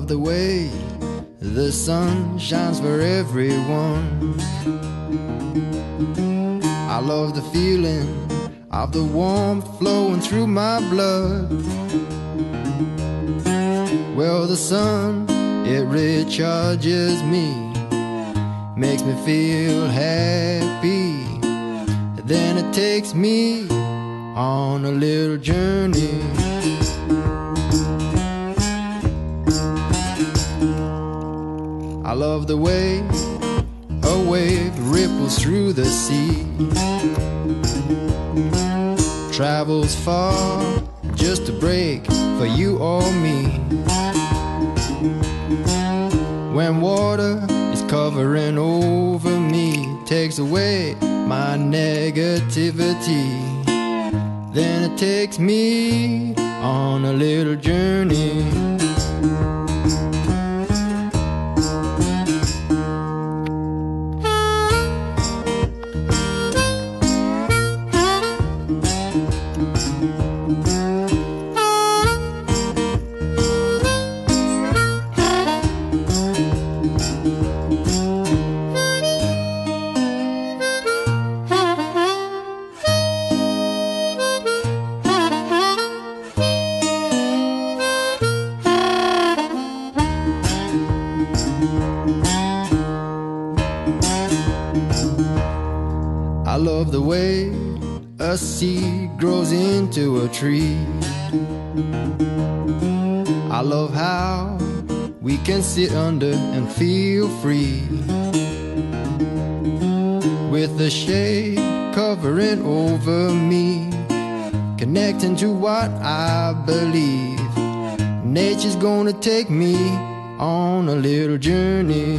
love the way the sun shines for everyone. I love the feeling of the warmth flowing through my blood. Well, the sun, it recharges me, makes me feel happy. Then it takes me on a little journey. I love the way a wave ripples through the sea, travels far just to break for you or me. When water is covering over me, takes away my negativity, then it takes me on a little journey. I love the way a seed grows into a tree. I love how we can sit under and feel free, with the shade covering over me, connecting to what I believe. Nature's gonna take me on a little journey.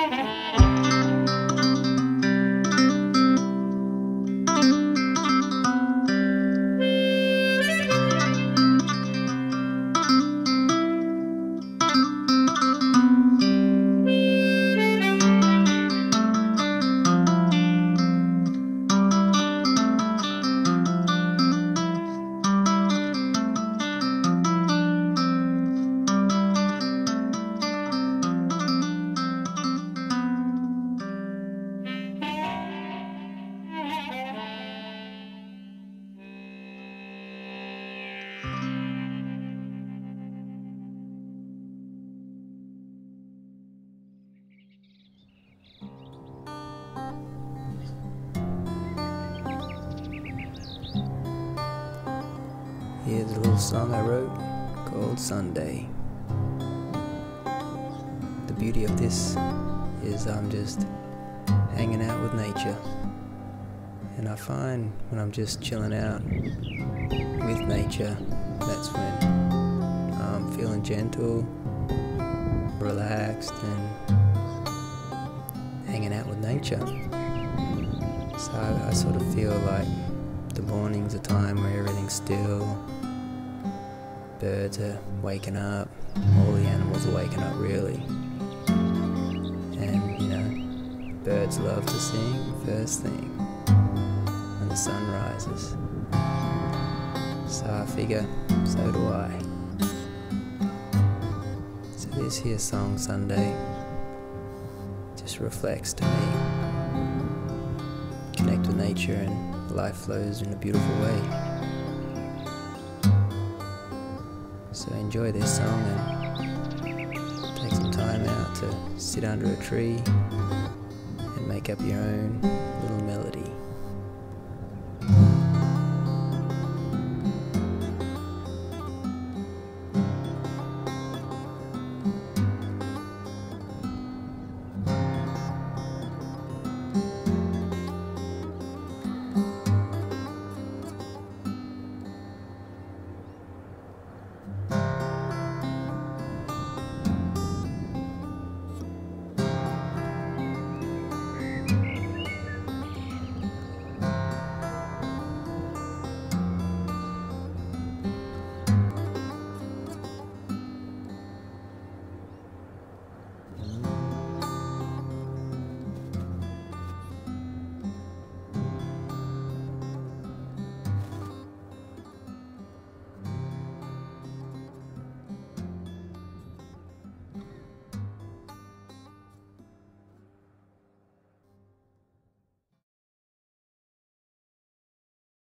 Here's a little song I wrote called Sunday. The beauty of this is I'm just hanging out with nature, and I find when I'm just chilling out with nature, that's when I'm feeling gentle, relaxed, and hanging out with nature. So I sort of feel like the morning's a time where everything's still, birds are waking up, all the animals are waking up really. And you know, birds love to sing first thing when the sun rises. So I figure, so do I. So this here song, Sunday, just reflects to me. Connect with nature and life flows in a beautiful way. So enjoy this song and take some time out to sit under a tree and make up your own little melody.